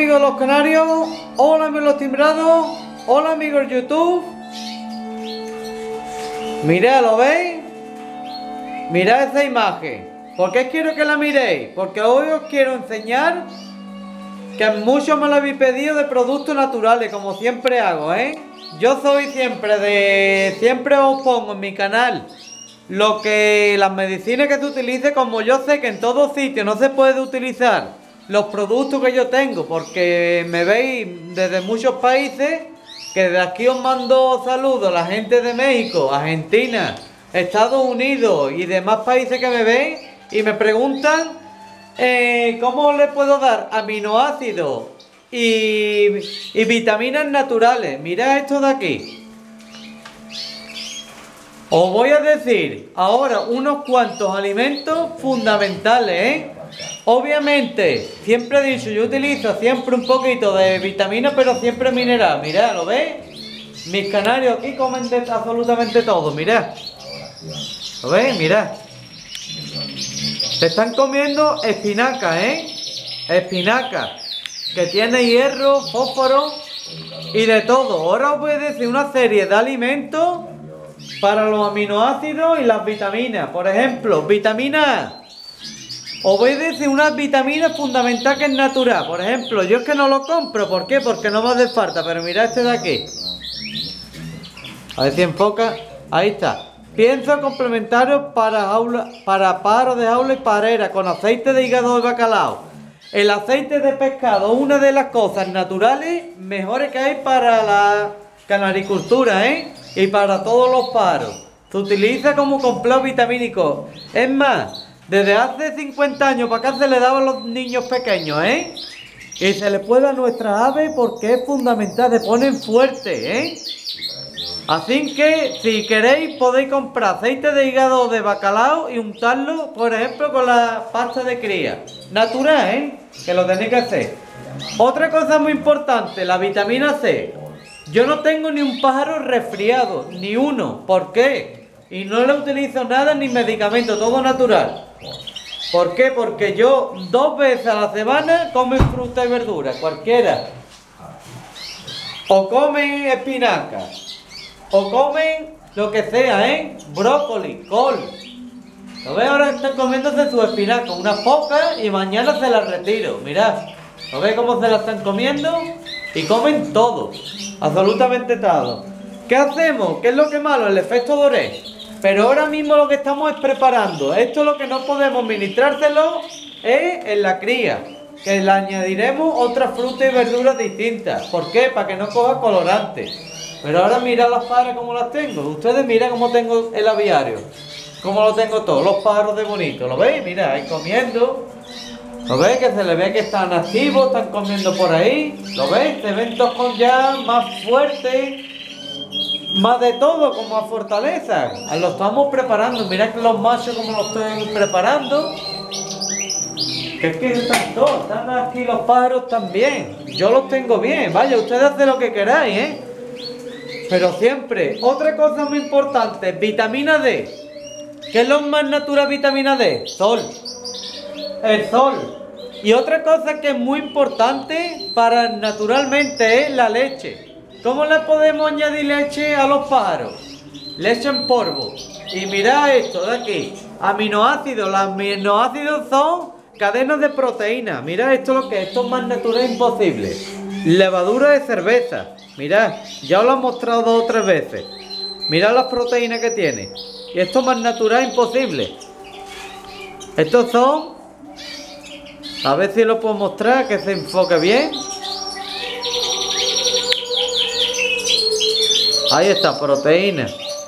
amigos de los canarios, hola amigos los timbrados, hola amigos de YouTube. Mirad, ¿lo veis? Mirad esa imagen. ¿Por qué quiero que la miréis? Porque hoy os quiero enseñar que muchos me lo habéis pedido de productos naturales, como siempre hago, Yo soy siempre os pongo en mi canal las medicinas que se utilice, como yo sé que en todos sitios no se puede utilizar los productos que yo tengo, porque me veis desde muchos países, que desde aquí os mando saludos a la gente de México, Argentina, Estados Unidos y demás países que me ven y me preguntan cómo le puedo dar aminoácidos y vitaminas naturales. Mirad esto de aquí. Os voy a decir ahora unos cuantos alimentos fundamentales, Obviamente, siempre he dicho, yo utilizo siempre un poquito de vitamina, pero siempre mineral. Mirad, ¿lo veis? Mis canarios aquí comen absolutamente todo, mirad. ¿Lo veis? Mirad. Se están comiendo espinaca, Espinaca, que tiene hierro, fósforo y de todo. Ahora os voy a decir una serie de alimentos para los aminoácidos y las vitaminas. Por ejemplo, vitamina A. Os voy a decir unas vitaminas fundamentales que es natural. Por ejemplo, yo es que no lo compro. ¿Por qué? Porque no me hace falta. Pero mirad este de aquí. A ver si enfoca. Ahí está. Pienso complementario para pájaros de jaula y parera con aceite de hígado de bacalao. El aceite de pescado, una de las cosas naturales mejores que hay para la canaricultura, y para todos los pájaros. Se utiliza como complejo vitamínico. Es más, desde hace 50 años para acá se le daba a los niños pequeños, Y se le puede a nuestras aves porque es fundamental, se ponen fuertes, Así que, si queréis, podéis comprar aceite de hígado de bacalao y untarlo, por ejemplo, con la pasta de cría. Natural, Que lo tenéis que hacer. Otra cosa muy importante, la vitamina C. Yo no tengo ni un pájaro resfriado, ni uno. ¿Por qué? Y no le utilizo nada ni medicamento, todo natural. ¿Por qué? Porque yo 2 veces a la semana comen fruta y verdura, cualquiera. O comen espinaca, o comen lo que sea, brócoli, col. ¿Lo ves? Ahora están comiéndose su espinaca, una poca, y mañana se la retiro. Mirad, ¿lo ves cómo se la están comiendo? Y comen todo, absolutamente todo. ¿Qué hacemos? ¿Qué es lo que es malo? El efecto Doré. Pero ahora mismo lo que estamos es preparando. Esto es lo que no podemos ministrárselo en la cría. Que le añadiremos otras frutas y verduras distintas. ¿Por qué? Para que no coja colorantes. Pero ahora mirad las pájaras como las tengo. Ustedes miren cómo tengo el aviario. Cómo lo tengo todo. Los pájaros de bonito. ¿Lo veis? Mirad, ahí comiendo. ¿Lo veis? Que se les ve que están activos. Están comiendo por ahí. ¿Lo veis? Se ven todos con ya más fuertes. Más de todo, como a fortaleza. Lo estamos preparando. Mirad que los machos como los estoy preparando. Que es que están todos. Están aquí los pájaros también. Yo los tengo bien. Vaya, ustedes hacen lo que queráis, Pero siempre. Otra cosa muy importante. Vitamina D. ¿Qué es lo más natural vitamina D? Sol. El sol. Y otra cosa que es muy importante para naturalmente es la leche. ¿Cómo le podemos añadir leche a los pájaros? Leche en polvo. Y mirad esto de aquí. Aminoácidos. Los aminoácidos son cadenas de proteína. Mirad esto lo que es. Esto es más natural imposible. Levadura de cerveza. Mirad. Ya os lo he mostrado 2 o 3 veces. Mirad las proteínas que tiene. Y esto es más natural imposible. Estos son... A ver si lo puedo mostrar, que se enfoque bien. Ahí está, proteína.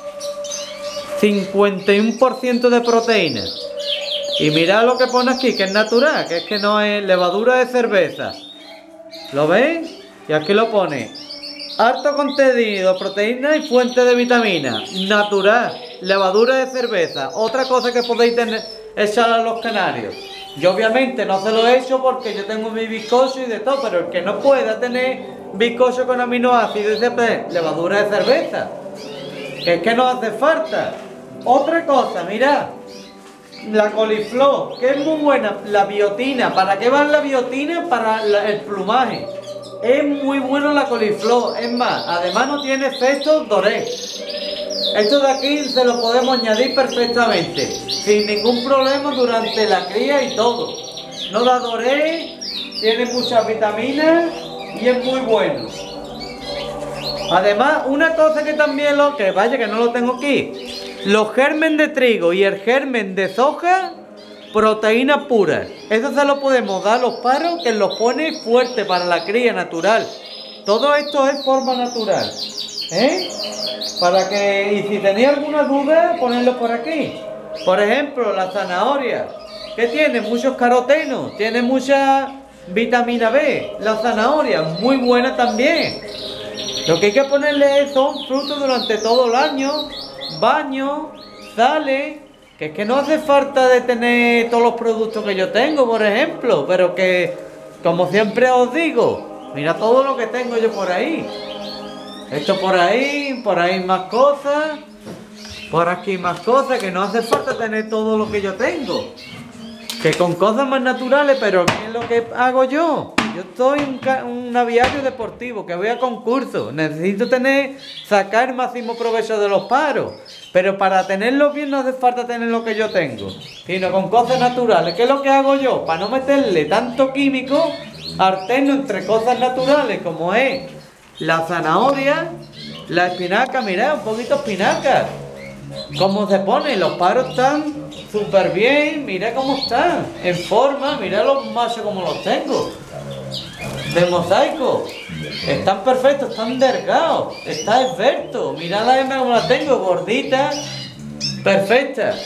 51% de proteína. Y mirad lo que pone aquí, que es natural, que es que no es levadura de cerveza. ¿Lo veis? Y aquí lo pone. Alto contenido, proteína y fuente de vitamina. Natural, levadura de cerveza. Otra cosa que podéis echar a los canarios. Yo obviamente no se lo he hecho porque yo tengo mi bizcocho y de todo, pero el que no pueda tener bizcocho con aminoácidos y levadura de cerveza, que es que no hace falta. Otra cosa, mirad, La coliflor, que es muy buena, la biotina. ¿Para qué va la biotina? Para el plumaje. Es muy bueno la coliflor. Es más, además no tiene efecto doré. Esto de aquí se lo podemos añadir perfectamente, sin ningún problema durante la cría y todo. No da doré, tiene muchas vitaminas y es muy bueno. Además, una cosa que también que no lo tengo aquí, los germen de trigo y el germen de soja, proteína pura. Eso se lo podemos dar a los paros, que los pone fuerte para la cría natural. Todo esto es forma natural. Para que, y si tenéis alguna duda, ponedlo por aquí. Por ejemplo, la zanahoria, que tiene muchos carotenos, tiene mucha vitamina B. La zanahoria, muy buena también. Lo que hay que ponerle son frutos durante todo el año, baño, sales, que es que no hace falta de tener todos los productos que yo tengo, por ejemplo, pero que, como siempre os digo, mira todo lo que tengo yo por ahí. Esto por ahí más cosas, por aquí más cosas, que no hace falta tener todo lo que yo tengo. Que con cosas más naturales, pero ¿qué es lo que hago yo? Yo estoy un aviario deportivo, que voy a concursos. Necesito sacar el máximo provecho de los paros. Pero para tenerlos bien no hace falta tener lo que yo tengo, sino con cosas naturales. ¿Qué es lo que hago yo? Para no meterle tanto químico, alterno entre cosas naturales como es la zanahoria, la espinaca. Mirad, un poquito espinaca. ¿Cómo se pone? Los paros están súper bien. Mirad cómo están, en forma. Mirad los machos como los tengo, de mosaico. Están perfectos, están delgados. Está esbelto. Mirad la hembra como la tengo, gordita, perfecta.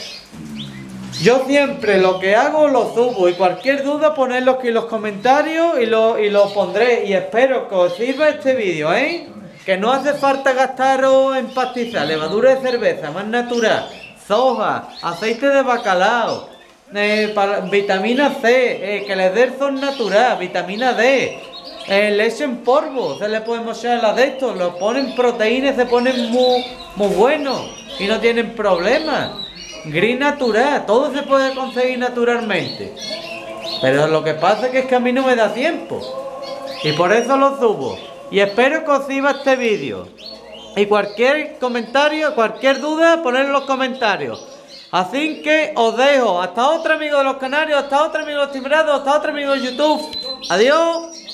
Yo siempre lo que hago lo subo, y cualquier duda ponedlo aquí en los comentarios y lo pondré. Y espero que os sirva este vídeo, que no hace falta gastaros en pastizal, levadura de cerveza, más natural, soja, aceite de bacalao, vitamina C, que les dé el son natural, vitamina D, leche en polvo, se le podemos echar a de estos, lo ponen proteínas, se ponen muy buenos y no tienen problemas. Gris natural, todo se puede conseguir naturalmente. Pero lo que pasa es que a mí no me da tiempo, y por eso lo subo. Y espero que os sirva este vídeo. Y cualquier comentario, cualquier duda, ponedlo en los comentarios. Así que os dejo. Hasta otro amigo de los Canarios, hasta otro amigo de los Timbrados, hasta otro amigo de YouTube. Adiós.